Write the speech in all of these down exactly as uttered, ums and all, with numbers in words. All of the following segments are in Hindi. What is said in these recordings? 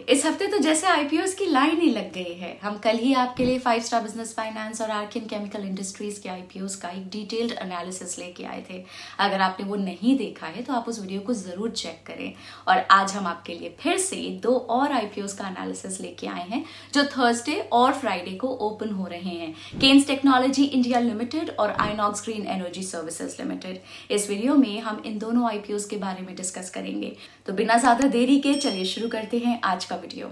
इस हफ्ते तो जैसे आईपीओस की लाइन ही लग गई है। हम कल ही आपके लिए फाइव स्टार बिजनेस फाइनेंस और आर्किन केमिकल इंडस्ट्रीज के आईपीओस का एक डिटेल्ड एनालिसिस लेके आए थे। अगर आपने वो नहीं देखा है तो आप उस वीडियो को जरूर चेक करें। और आज हम आपके लिए फिर से दो और आईपीओस का एनालिसिस लेके आए हैं जो थर्सडे और फ्राइडे को ओपन हो रहे हैं, केन्स टेक्नोलॉजी इंडिया लिमिटेड और Inox green energy services limited. इस वीडियो में हम इन दोनों आईपीओस के बारे में डिस्कस करेंगे। तो बिना ज्यादा देरी के चलिए शुरू करते हैं आज का वीडियो।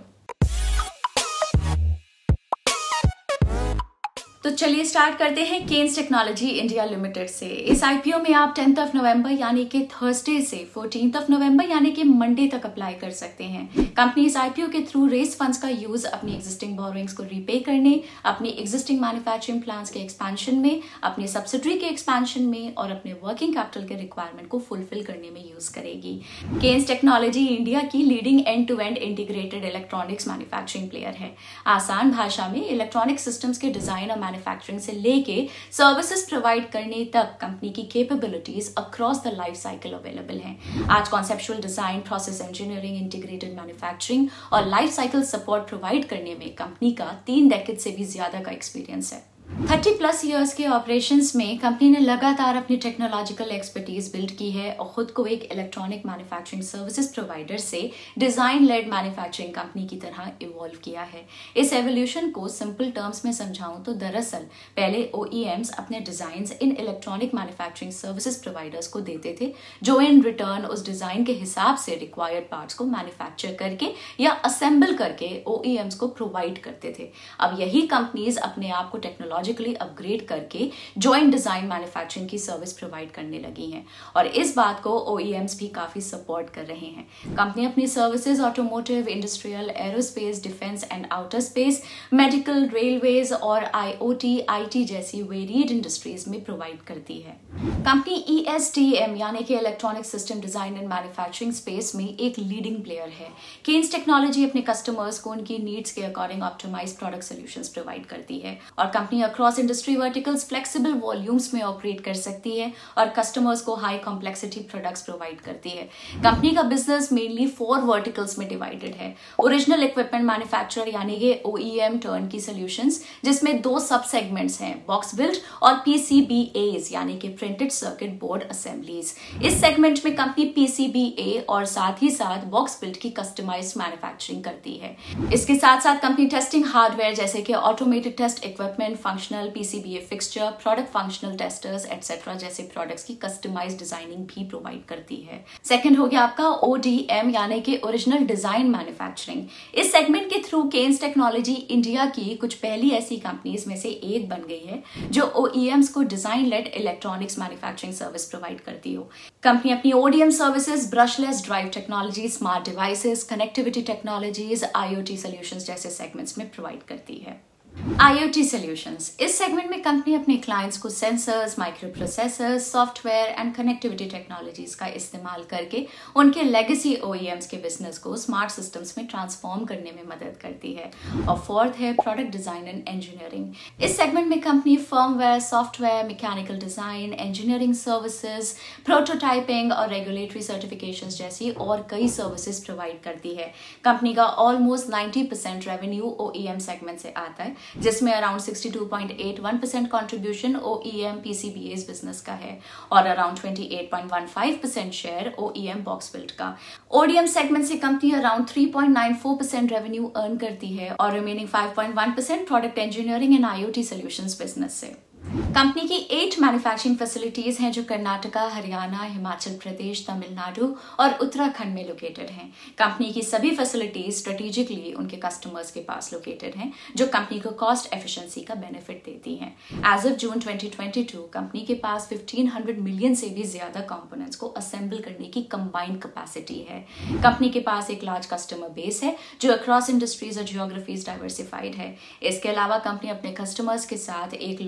तो चलिए स्टार्ट करते हैं केन्स टेक्नोलॉजी इंडिया लिमिटेड से। इस आईपीओ में आप टेंथ ऑफ नवंबर यानी कि थर्सडे से फोर्टीन्थ ऑफ नवंबर यानी कि मंडे तक अप्लाई कर सकते हैं। कंपनी इस आईपीओ के थ्रू रेस फंड्स का यूज अपनी एग्जिस्टिंग बोरोइंग्स को रीपे करने, अपनी एग्जिस्टिंग मैन्युफैक्चरिंग प्लांट्स के एक्सपेंशन में, अपने सब्सिडरी के एक्सपेंशन में और अपने वर्किंग कैपिटल के रिक्वायरमेंट को फुलफिल करने में यूज करेगी। केन्स टेक्नोलॉजी इंडिया की leading end to end integrated electronics manufacturing player है। आसान भाषा में इलेक्ट्रॉनिक सिस्टम्स के डिजाइन और मैन्युफैक्चरिंग से लेके सर्विसेज प्रोवाइड करने तक कंपनी की capabilities across the life cycle available हैं। आज conceptual design, process engineering, integrated manufacturing और लाइफ साइकिल सपोर्ट प्रोवाइड करने में कंपनी का तीन डेकेड से भी ज्यादा का एक्सपीरियंस है। थर्टी प्लस इयर्स के ऑपरेशंस में कंपनी ने लगातार अपनी टेक्नोलॉजिकल एक्सपर्टीज बिल्ड की है और खुद को एक इलेक्ट्रॉनिक मैन्युफैक्चरिंग सर्विसेज प्रोवाइडर से डिजाइन लेड मैन्युफैक्चरिंग कंपनी की तरह इवॉल्व किया है। इस एवोल्यूशन को सिंपल टर्म्स में समझाऊं तो दरअसल पहले ओईएम्स अपने डिजाइन इन इलेक्ट्रॉनिक मैन्युफैक्चरिंग सर्विसेज प्रोवाइडर्स को देते थे, जो इन रिटर्न उस डिजाइन के हिसाब से रिक्वायर्ड पार्ट्स को मैन्युफैक्चर करके या असेंबल करके ओईएम्स को प्रोवाइड करते थे। अब यही कंपनीज अपने आप को टेक्नोलॉजी टेक्नोलॉजिकली अपग्रेड करके जॉइंट डिजाइन मैन्युफैक्चरिंग की सर्विस प्रोवाइड करने लगी हैं और इस बात को ओईएम्स भी काफी सपोर्ट कर रहे हैं। कंपनी अपनी services automotive, industrial, aerospace, defence and outer space, medical, railways और आईओटी, आईटी जैसी वेरिएड इंडस्ट्रीज में प्रोवाइड करती है। कंपनी ईएसटीएम यानी कि electronic system design and manufacturing space में एक लीडिंग प्लेयर है। केन्स टेक्नोलॉजी अपने कस्टमर्स को उनकी नीड्स के according optimise product solutions provide करती है और company across industry verticals flexible volumes में ऑपरेट कर सकती है और कस्टमर्स को हाई कॉम्प्लेक्सिटी प्रोडक्ट्स प्रोवाइड करती है। कंपनी का बिजनेस मेनली फोर वर्टिकल्स में डिवाइडेड है। ओरिजिनल इक्विपमेंट मैन्युफैक्चरर यानी कि ओईएम टर्न की सॉल्यूशंस, जिसमें दो सब सेगमेंट्स हैं, बॉक्स बिल्ड और पीसीबीएज यानी कि प्रिंटेड सर्किट बोर्ड असेंबलीज। इस सेगमेंट में कंपनी पीसीबीए और साथ ही साथ बॉक्स बिल्ड की कस्टमाइज्ड मैन्युफैक्चरिंग करती है। इसके साथ साथ कंपनी टेस्टिंग हार्डवेयर जैसे कि automated test equipment, functional PCBA fixture, product functional testers etcetera जैसे प्रोडक्ट्स की कस्टमाइज्ड डिजाइनिंग भी प्रोवाइड करती है। सेकंड हो गया आपका ओडीएम यानी कि ओरिजिनल डिजाइन मैन्युफैक्चरिंग। इस सेगमेंट के थ्रू केन्स टेक्नोलॉजी इंडिया की कुछ पहली ऐसी कंपनीज में से एक बन गई है जो ओईएम्स को design led electronics manufacturing service provide करती हो। कंपनी अपनी ODM services brushless drive technology, smart devices, connectivity technologies, IoT solutions जैसे सेगमेंट्स में प्रोवाइड करती है। आईओटी सॉल्यूशंस, इस सेगमेंट में कंपनी अपने क्लाइंट्स को sensors, micro processors, software and connectivity technologies का इस्तेमाल करके उनके लेगेसी ओईएम्स के बिजनेस को स्मार्ट सिस्टम्स में ट्रांसफॉर्म करने में मदद करती है। और फोर्थ है प्रोडक्ट डिजाइन एंड इंजीनियरिंग। इस सेगमेंट में company firmware, software, mechanical design, engineering services, prototyping और रेगुलेटरी सर्टिफिकेशंस जैसी और कई सर्विसेज प्रोवाइड करती है। कंपनी का almost ninety percent revenue OEM segment से आता है, जिसमें around sixty two point eight one percent contribution OEM PCBs business का है और around twenty eight point one five percent share OEM box build का। ओडीएम सेगमेंट से company around three point nine four percent revenue earn करती है और remaining five point one percent product engineering and IoT solutions business से। कंपनी की एट मैन्युफैक्चरिंग फैसिलिटीज हैं जो कर्नाटका, हरियाणा, हिमाचल प्रदेश, तमिलनाडु और उत्तराखंड में लोकेटेड हैं। कंपनी की सभी फैसिलिटीज स्ट्रेटेजिकली उनके कस्टमर्स के पास लोकेटेड हैं, जो कंपनी को कॉस्ट एफिशिएंसी का बेनिफिट देती हैं। As of June twenty twenty two company के पास फिफ्टीन हंड्रेड मिलियन से भी ज्यादा कंपोनेंट्स को असेंबल करने की कंबाइंड कैपेसिटी है। कंपनी के पास एक लार्ज कस्टमर बेस है जो अक्रॉस इंडस्ट्रीज और जियोग्राफीज डाइवर्सिफाइड है। इसके अलावा कंपनी अपने कस्टमर्स के साथ एक लॉन्ग टर्म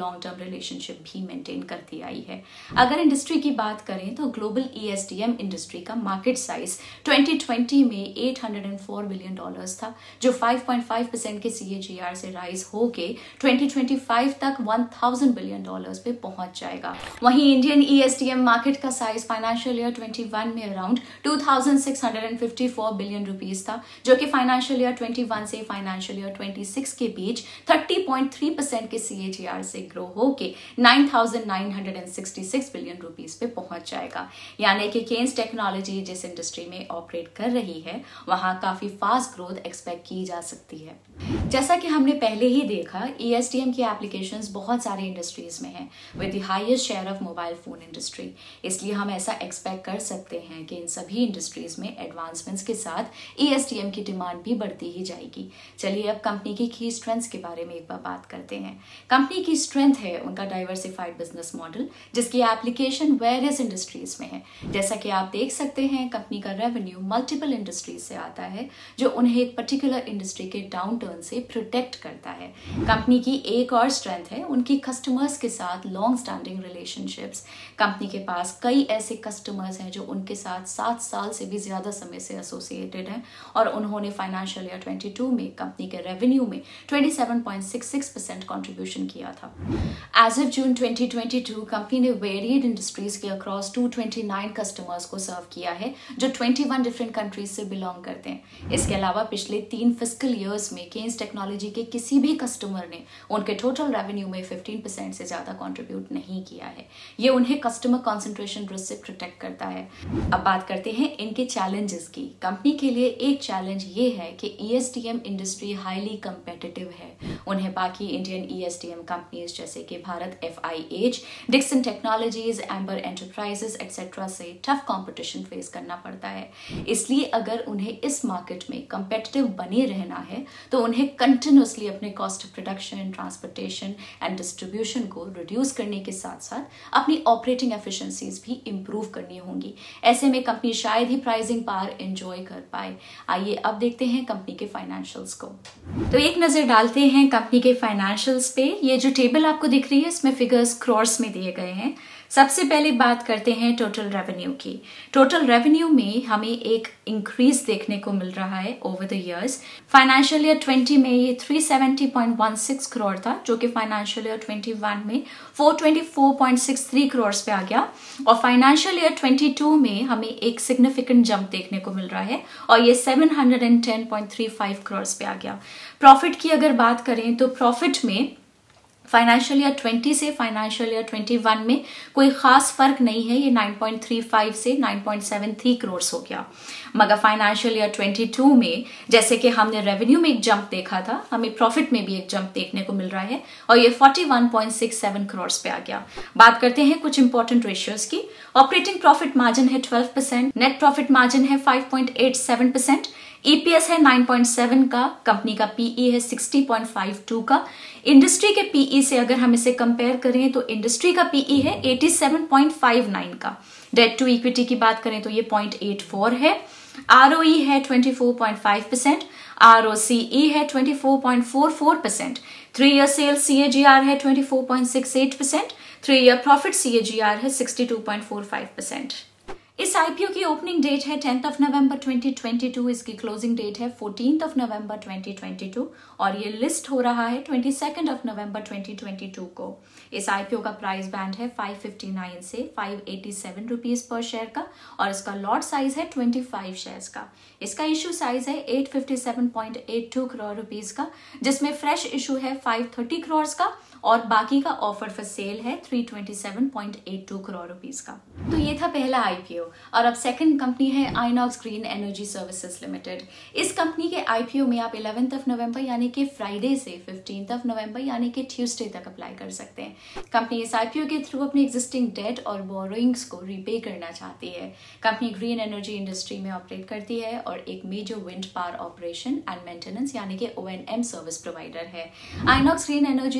रिलेशनशिप भी मेंटेन करती आई है। अगर इंडस्ट्री की बात करें तो global E S D M industry का मार्केट साइज ट्वेंटी ट्वेंटी में आठ सौ चार बिलियन डॉलर्स था, जो फाइव पॉइंट फाइव परसेंट के सी ए जी आर से राइज होके ट्वेंटी ट्वेंटी फाइव तक हज़ार बिलियन डॉलर्स पे पहुंच जाएगा। वहीं Indian E S D M market का size financial year twenty one में around two thousand six hundred fifty four billion rupees था, जो कि फाइनेंशियल ईयर ट्वेंटी वन से फाइनेंशियल ईयर ट्वेंटी सिक्स के बीच थर्टी पॉइंट थ्री परसेंट के सी ए जी आर से ग्रो होके nine thousand nine hundred sixty six billion rupees पे पहुंच जाएगा। यानी कि केन्स टेक्नोलॉजी जिस इंडस्ट्री में ऑपरेट कर रही है वहां काफी फास्ट ग्रोथ एक्सपेक्ट की जा सकती है। जैसा कि हमने पहले ही देखा, ई एस डी एम की एप्लीकेशंस बहुत सारे इंडस्ट्रीज में हैं with the highest share of mobile phone industry, इसलिए हम ऐसा एक्सपेक्ट कर सकते हैं कि इन सभी इंडस्ट्रीज में एडवांसमेंट्स के साथ ई एस डी एम की डिमांड भी बढ़ती ही जाएगी। चलिए अब कंपनी की की स्ट्रेंथ्स के बारे में एक बार बात करते हैं। कंपनी की स्ट्रेंथ है उनका डाइवर्सिफाइड बिजनेस मॉडल, जिसकी एप्लीकेशन वेरियस इंडस्ट्रीज में है। जैसा कि आप देख सकते हैं, कंपनी का रेवेन्यू मल्टीपल इंडस्ट्रीज से आता है, जो उन्हें एक पर्टिकुलर इंडस्ट्री के डाउन टर्न से प्रोटेक्ट करता है। कंपनी की एक और स्ट्रेंथ है उनकी कस्टमर्स के साथ लॉन्ग स्टैंडिंग रिलेशनशिप्स। कंपनी के पास कई ऐसे कस्टमर्स हैं जो उनके साथ सात साल से भी ज्यादा समय से एसोसिएटेड हैं और उन्होंने फाइनेंशियल ईयर ट्वेंटी टू में कंपनी के रेवेन्यू में twenty seven point six six percent contribution किया था। As of June twenty twenty two company ने वेरियड इंडस्ट्रीज के across two twenty nine customers को सर्व किया है, जो ट्वेंटी वन डिफरेंट कंट्रीज से बिलोंग करते हैं। इसके अलावा पिछले तीन फिस्कल ईयर्स में केन्स टेक्नोलॉजी के किसी भी कस्टमर ने उनके टोटल रेवेन्यू में फिफ्टीन परसेंट से ज्यादा कंट्रीब्यूट नहीं किया है। ये उन्हें कस्टमर कंसंट्रेशन रिस्क से प्रोटेक्ट करता है। अब बात करते हैं इनके चैलेंजेस की। कंपनी के लिए एक चैलेंज ये है कि E S D M industry highly competitive है। उन्हें बाकी Indian E S D M companies जैसे कि Bharat F I H, Dixon technologies, Amber enterprises etcetera से टफ कंपटीशन फेस करना पड़ता है। इसलिए अगर उन्हें इस मार्केट में कंपेटिटिव बने रहना है तो उन्हें कंटिन्यूसली अपने cost of production, transportation and distribution को रिड्यूस करने के साथ साथ अपनी ऑपरेटिंग एफिशिएंसीज भी इंप्रूव करनी होंगी। ऐसे में कंपनी शायद ही प्राइसिंग पावर एंजॉय कर पाए। आइए अब देखते हैं कंपनी के फाइनेंशियल्स को। तो एक नजर डालते हैं कंपनी के फाइनेंशियल्स पे। ये जो टेबल आपको दिख रही है इसमें फिगर्स क्रॉर्स में दिए गए हैं। सबसे पहले बात करते हैं टोटल रेवेन्यू की। टोटल रेवेन्यू में हमें एक इंक्रीज देखने को मिल रहा है over the years. Financial year twenty में ये three seventy point one six crore था, जो कि फाइनेंशियल ईयर ट्वेंटी वन में four twenty four point six three crore पे आ गया और फाइनेंशियल ईयर ट्वेंटी टू में हमें एक सिग्निफिकेंट जंप देखने को मिल रहा है और ये seven hundred ten point three five crore पे आ गया। प्रॉफिट की अगर बात करें तो प्रॉफिट में फाइनेंशियल ईयर ट्वेंटी से फाइनेंशियल ईयर ट्वेंटी वन में कोई खास फर्क नहीं है, ये नाइन पॉइंट थ्री फाइव से nine point seven three crore हो गया। मगर फाइनेंशियल ईयर ट्वेंटी टू में जैसे कि हमने रेवेन्यू में एक जंप देखा था, हमें प्रॉफिट में भी एक जंप देखने को मिल रहा है और ये forty one point six seven crore पे आ गया। बात करते हैं कुछ इंपॉर्टेंट रेशियोज की। ऑपरेटिंग प्रॉफिट मार्जिन है twelve percent, net profit margin है five point eight seven percent, EPS है नाइन पॉइंट सेवन का, कंपनी का पीई है सिक्सटी पॉइंट फाइव टू का। इंडस्ट्री के पीई से अगर हम इसे कंपेयर करें तो इंडस्ट्री का पीई है eighty seven point five nine का। डेट टू इक्विटी की बात करें तो ये पॉइंट एट फोर है। आरओई है twenty four point five percent, ROCE है twenty four point four four percent, three year sales CAGR है twenty four point six eight percent, three year profit CAGR है sixty two point four five percent. इस आईपीओ की ओपनिंग डेट है tenth of November twenty twenty two, इसकी क्लोजिंग डेट है fourteenth of November twenty twenty two और ये लिस्ट हो रहा है twenty second of November twenty twenty two को। इस आईपीओ का प्राइस बैंड है फाइव फिफ्टी नाइन से फाइव एटी सेवन रुपीस पर शेयर का और इसका लॉट साइज है ट्वेंटी फाइव शेयर्स का। इसका इशू साइज है eight fifty seven point eight two crore rupees का, जिसमें फ्रेश इशू है फाइव थर्टी करोड़ का और बाकी का ऑफर फॉर सेल है three twenty seven point eight two crore rupees का। तो ये था पहला आईपीओ और अब सेकंड कंपनी है Inox green energy services limited. इस कंपनी के आईपीओ में आप इलेवेंथ ऑफ नवंबर यानी कि फ्राइडे से फिफ्टींथ ऑफ नवंबर यानी कि ट्यूसडे तक अप्लाई कर सकते हैं। कंपनी इस आईपीओ के थ्रू अपनी एग्जिस्टिंग डेट और बोरोइंग्स को रीपे करना चाहती है। कंपनी ग्रीन एनर्जी इंडस्ट्री में ऑपरेट करती है और एक major wind power operation and maintenance यानी कि O N M service provider है। Inox green energy services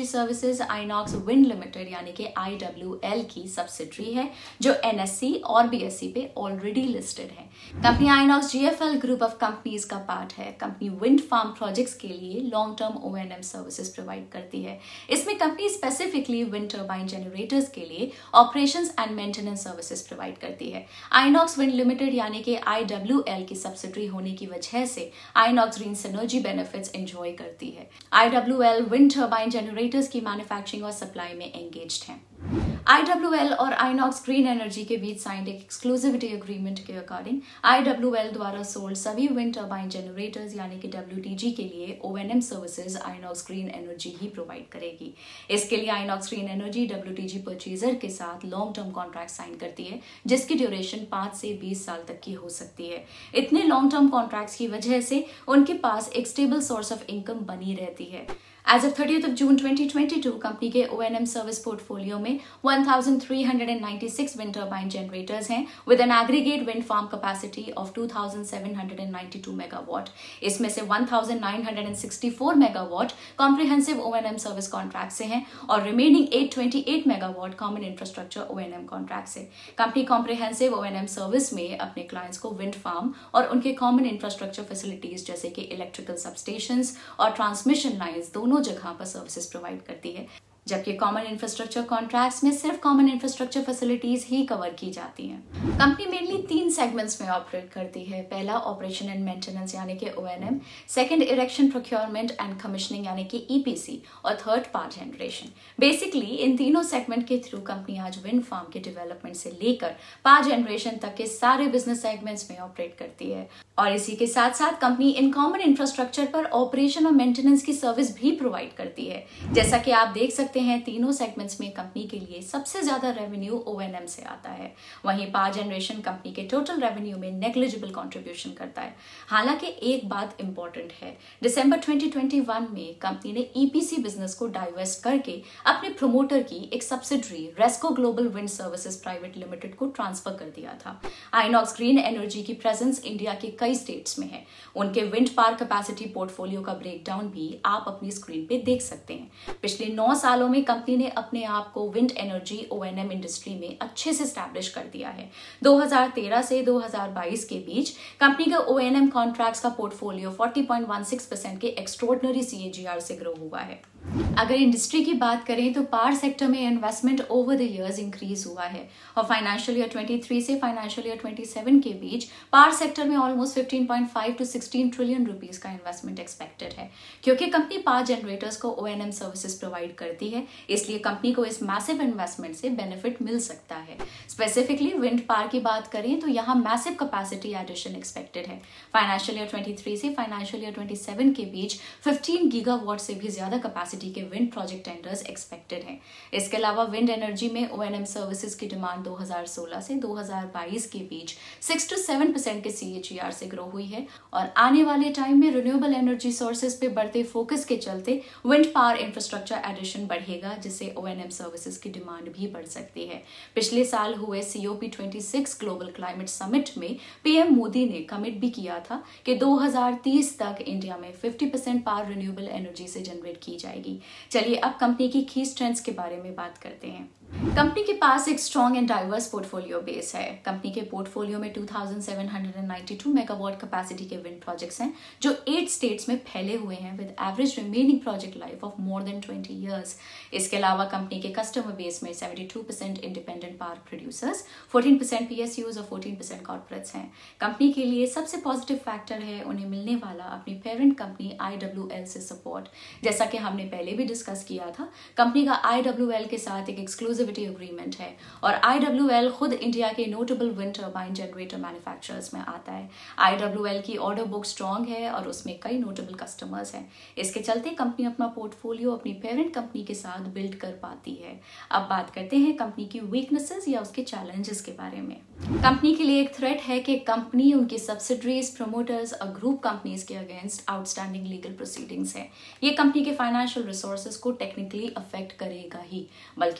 services Inox wind limited यानी कि आई डब्ल्यू एल की सब्सिडरी है जो एनएससी और बीएसई पे ऑलरेडी लिस्टेड है। Company Inox GFL group of companies का पार्ट है। कंपनी विंड फार्म प्रोजेक्ट्स के लिए long term ONM services provide करती है। इसमें कंपनी स्पेसिफिकली विंड टर्बाइन जनरेटर्स के लिए operations and maintenance services provide करती है। आइनॉक्स विंड लिमिटेड यानी कि आई डब्ल्यू एल की सब्सिडरी होने की वजह से Inox green synergy benefits enjoy करती है। I W L wind turbine generators की मैन्युफैक्चरिंग और सप्लाई में एंगेज्ड है। आई डब्ल्यू एल और आइनॉक्स ग्रीन एनर्जी के बीच साइंड एक एक्सक्लूसिविटी एग्रीमेंट के अकॉर्डिंग आई डब्ल्यू एल द्वारा सोल्ड सभी विंड टर्बाइन जनरेटर्स यानी कि डब्ल्यू टी जी के लिए ONM services Inox green energy ही प्रोवाइड करेगी। इसके लिए Inox green energy W T G purchaser के साथ लॉन्ग टर्म कॉन्ट्रैक्ट साइन करती है जिसकी ड्यूरेशन पांच से बीस साल तक की हो सकती है। इतने लॉन्ग टर्म कॉन्ट्रैक्ट्स की वजह से उनके पास एक स्टेबल सोर्स ऑफ इनकम बनी रहती है। As of thirtieth of June twenty twenty-two, कंपनी के O N M service portfolio में one thousand three hundred ninety-six wind turbine generators हैं with an aggregate wind farm capacity of two thousand seven hundred ninety-two megawatt. इसमें से one thousand nine hundred sixty-four megawatt comprehensive O N M service contract से हैं और remaining eight hundred twenty-eight megawatt common infrastructure O N M contract से। Company comprehensive O N M service में अपने क्लाइंट्स को विंड फार्म और उनके कॉमन इंफ्रास्ट्रक्चर फैसिलिटीज जैसे कि इलेक्ट्रिकल सबस्टेशंस और ट्रांसमिशन लाइंस दोनों जगह पर सर्विसेज प्रोवाइड करती है, जबकि कॉमन इंफ्रास्ट्रक्चर कॉन्ट्रैक्ट्स में सिर्फ कॉमन इंफ्रास्ट्रक्चर फैसिलिटीज ही कवर की जाती हैं। कंपनी मेनली तीन सेगमेंट्स में ऑपरेट करती है। पहला ऑपरेशन एंड मेंटेनेंस यानी कि O N M, second erection procurement and commissioning यानी कि E P C और थर्ड पावर जनरेशन। बेसिकली इन तीनों सेगमेंट के थ्रू कंपनी आज विंड फार्म के डेवलपमेंट से लेकर पावर जनरेशन तक के सारे बिजनेस सेगमेंट्स में ऑपरेट करती है और इसी के साथ साथ कंपनी इन कॉमन इंफ्रास्ट्रक्चर पर ऑपरेशन और मेंटेनेंस की सर्विस भी प्रोवाइड करती है। जैसा कि आप देख सकते हैं तीनों सेगमेंट्स में कंपनी के लिए सबसे ज्यादा रेवेन्यू O N M से आता है। वहीं पावर जनरेशन कंपनी के टोटल रेवेन्यू में नेग्लिजिबल कंट्रीब्यूशन करता है। हालांकि एक बात इंपॉर्टेंट है, दिसंबर twenty twenty-one में कंपनी ने E P C बिजनेस को डाइवर्स्ट करके अपने प्रोमोटर की एक subsidiary Resco global wind services private limited को ट्रांसफर कर दिया था। आइनॉक्स ग्रीन एनर्जी की प्रेजेंस इंडिया के कई स्टेट्स में है। उनके विंड पावर कैपेसिटी पोर्टफोलियो का ब्रेकडाउन भी आप अपनी स्क्रीन पे देख सकते हैं। पिछले नौ सालों में कंपनी ने अपने आप को wind energy O N M industry में अच्छे से स्टैब्लिश कर दिया है। दो हज़ार तेरह से दो हज़ार बाईस के बीच कंपनी का O N M कॉन्ट्रैक्ट्स का portfolio forty point one six percent के extraordinary C A G R से ग्रो हुआ है। अगर इंडस्ट्री की बात करें तो पावर सेक्टर में investment over the years increase हुआ है और फाइनेंशियल ईयर तेईस से फाइनेंशियल ईयर सत्ताईस के बीच पावर सेक्टर में almost fifteen point five to sixteen trillion rupees का इन्वेस्टमेंट एक्सपेक्टेड है। क्योंकि कंपनी पावर जनरेटर्स को O N M services provide करती है, इसलिए कंपनी को इस मैसिव इन्वेस्टमेंट से बेनिफिट मिल सकता है। स्पेसिफिकली विंड पावर की बात करें तो यहाँ मैसिव कैपेसिटी एडिशन एक्सपेक्टेड है। फाइनेंशियल ईयर तेईस से फाइनेंशियल ईयर सत्ताईस के बीच fifteen गीगावाट से भी ज्यादा कैपेसिटी के विंड प्रोजेक्ट टेंडर्स एक्सपेक्टेड हैं। इसके अलावा विंड एनर्जी में O N M सर्विसेज की डिमांड दो हज़ार सोलह से दो हज़ार बाईस के बीच six to seven परसेंट के C A G R से ग्रो हुई है और आने वाले टाइम में रिन्यूएबल एनर्जी सोर्सेज पे बढ़ते फोकस के चलते विंड पावर इंफ्रास्ट्रक्चर एडिशन बढ़ेगा, जिससे O N M सर्विसेज की डिमांड भी बढ़ सकती है। पिछले साल हुए C O P twenty-six global climate summit में पीएम मोदी ने कमिट भी किया था कि दो हज़ार तीस तक इंडिया में fifty percent power renewable energy से जनरेट की जाएगी। चलिए अब कंपनी की की स्ट्रेंथ्स के बारे में बात करते हैं। कंपनी के पास एक strong and diverse portfolio base है। कंपनी के पोर्टफोलियो में two thousand seven hundred ninety-two megawatt capacity के विंड प्रोजेक्ट्स हैं जो eight स्टेट्स में फैले हुए हैं with average remaining project life of more than twenty years. इसके अलावा कंपनी के कस्टमर बेस में seventy-two percent independent power producers, fourteen percent P S Us और fourteen परसेंट कॉर्पोरेट्स हैं। कंपनी के लिए सबसे पॉजिटिव फैक्टर है उन्हें मिलने वाला अपनी parent company I W L से सपोर्ट। जैसा कि हमने पहले भी डिस्कस किया था, कंपनी का I W L के साथ एक एक्सक्लूसिव एग्रीमेंट है और I W L खुद इंडिया के notable wind turbine generator manufacturers में आता है। I W L की ऑर्डर बुक स्ट्रॉन्ग है और उसमें कई नोटेबल कस्टमर्स हैं। इसके चलते कंपनी अपना पोर्टफोलियो अपनी पेरेंट कंपनी के साथ बिल्ड कर पाती है। अब बात करते हैं कंपनी की वीकनेसेस या उसके चैलेंजेस के बारे में। कंपनी के लिए एक थ्रेट है कि कंपनी उनकी सब्सिडरीज, प्रमोटर्स और ग्रुप कंपनीज के अगेंस्ट आउटस्टैंडिंग लीगल प्रोसीडिंग्स है। ये कंपनी के फाइनेंशियल रिसोर्सेज को टेक्निकली अफेक्ट करेगा ही, बल्कि मैनेजमेंट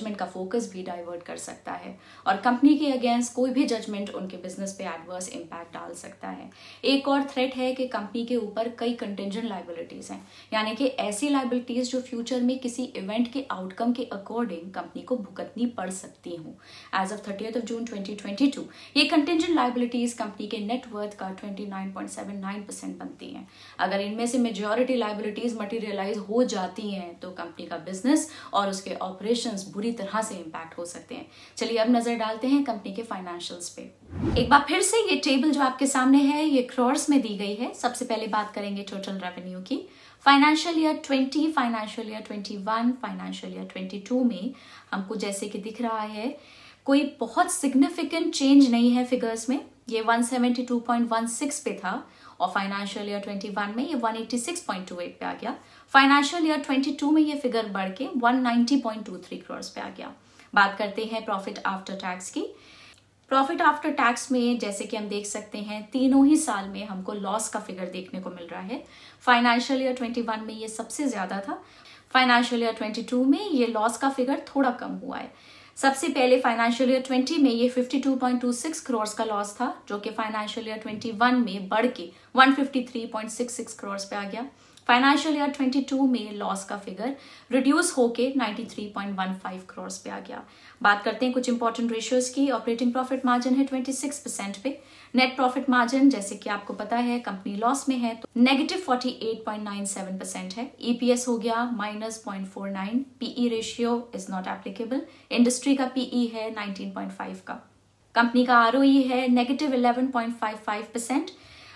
मैनेजमेंट का फोकस भी डाइवर्ट कर सकता है और कंपनी के अगेंस्ट कोई भी जजमेंट उनके बिजनेस पे एडवर्स इम्पैक्ट डाल सकता है। एक और थ्रेट है कि कंपनी के ऊपर कई कंटिंजेंट लायबिलिटीज हैं, यानी कि ऐसी लायबिलिटीज जो फ्यूचर में किसी इवेंट के आउटकम के अकॉर्डिंग कंपनी को भुगतनी पड़ सकती हूँ। As of thirtieth of June twenty twenty two ये कंटिंजेंट लायबिलिटीज कंपनी के नेटवर्थ का twenty nine point seven nine percent बनती हैं। अगर इनमें से मेजॉरिटी लायबिलिटीज मटीरियलाइज हो जाती हैं तो कंपनी का बिजनेस और उसके ऑपरेशंस बुरी तरह से इंपैक्ट हो सकते हैं। चलिए अब नजर डालते हैं कंपनी के फाइनेंशियल्स पे। एक बार फिर से ये टेबल जो आपके सामने है ये क्रॉर्स में दी गई है। सबसे पहले बात करेंगे टोटल रेवेन्यू की। Financial year twenty, financial year twenty one, financial year twenty two में हमको जैसे कि दिख रहा है कोई बहुत सिग्निफिकेंट चेंज नहीं है फिगर्स में। ये one seventy two point one six पे था और फाइनेंशियल ईयर ट्वेंटी वन में ये one eighty six point two eight पे आ गया। फाइनेंशियल ईयर ट्वेंटी टू में ये फिगर बढ़ के one ninety point two three crore पे आ गया। बात करते हैं प्रॉफिट आफ्टर टैक्स की। प्रॉफिट आफ्टर टैक्स में जैसे कि हम देख सकते हैं तीनों ही साल में हमको लॉस का फिगर देखने को मिल रहा है। फाइनेंशियल ईयर ट्वेंटी वन में ये सबसे ज्यादा था, फाइनेंशियल ईयर ट्वेंटी टू में ये लॉस का फिगर थोड़ा कम हुआ है। सबसे पहले फाइनेंशियल ईयर ट्वेंटी में ये fifty two point two six crore का लॉस था जो कि फाइनेंशियल ईयर ट्वेंटी वन में बढ़ के one fifty three point six six crore पे आ गया। फाइनेंशियल ईयर ट्वेंटी टू में लॉस का फिगर रिड्यूस होके ninety three point one five crore पे आ गया। बात करते हैं कुछ इंपॉर्टेंट रेशियोज की। ऑपरेटिंग प्रॉफिट मार्जिन है ट्वेंटी सिक्स परसेंट पे। नेट प्रॉफिट मार्जिन जैसे कि आपको पता है कंपनी लॉस में है तो negative forty eight point nine seven percent है। ईपीएस हो गया minus point four nine. PE ratio is not applicable. Industry का पीई है नाइनटीन पॉइंट फाइव का। कंपनी का आरओई है negative eleven point five five percent.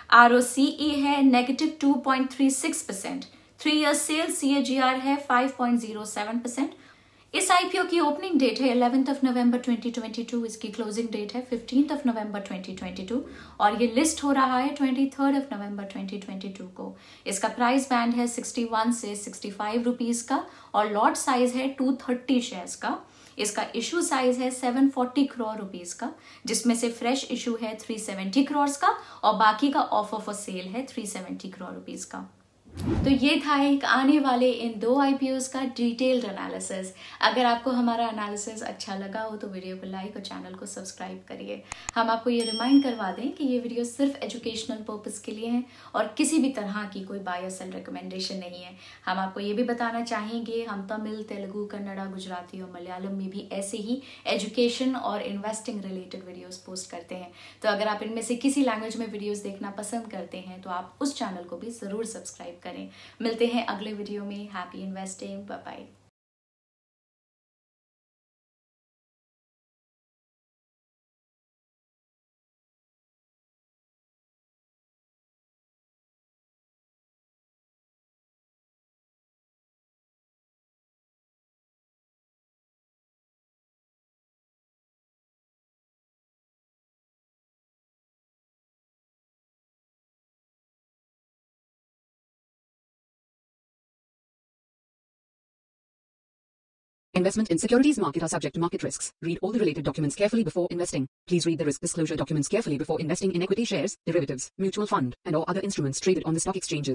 ROCE है negative two point three six percent. Three year sales CAGR है five point zero seven percent. इस आईपीओ की ओपनिंग डेट है eleventh of November twenty twenty two. इसकी क्लोजिंग डेट है fifteenth of November twenty twenty two और ये लिस्ट हो रहा है twenty third of November twenty twenty two को। इसका प्राइस बैंड है सिक्सटी वन से सिक्सटी फाइव रुपीज का और लॉट साइज है टू थर्टी शेयर्स का। इसका इशू साइज है सेवन फोर्टी करोड़ रुपीस का, जिसमें से फ्रेश इशू है थ्री सेवेंटी करोड़ का और बाकी का ऑफर फॉर सेल है थ्री सेवेंटी करोड़ रुपीस का। तो ये था एक आने वाले इन दो आईपीओस का डिटेल्ड एनालिसिस। अगर आपको हमारा एनालिसिस अच्छा लगा हो तो वीडियो को लाइक और चैनल को सब्सक्राइब करिए। हम आपको ये रिमाइंड करवा दें कि ये वीडियो सिर्फ एजुकेशनल पर्पस के लिए है और किसी भी तरह की कोई बाय और सेल रिकमेंडेशन नहीं है। हम आपको ये भी बताना चाहेंगे हम तमिल, तेलुगु, कन्नड़ा, गुजराती और मलयालम में भी ऐसे ही एजुकेशन और इन्वेस्टिंग रिलेटेड वीडियोस पोस्ट करते हैं। तो अगर आप इनमें से किसी लैंग्वेज में वीडियोस देखना पसंद करते हैं तो आप उस चैनल को भी जरूर सब्सक्राइब करें। मिलते हैं अगले वीडियो में। Happy investing, bye bye. Investment in securities market are subject to market risks. Read all the related documents carefully before investing. Please read the risk disclosure documents carefully before investing in equity shares, derivatives, mutual fund, and or other instruments traded on the stock exchanges.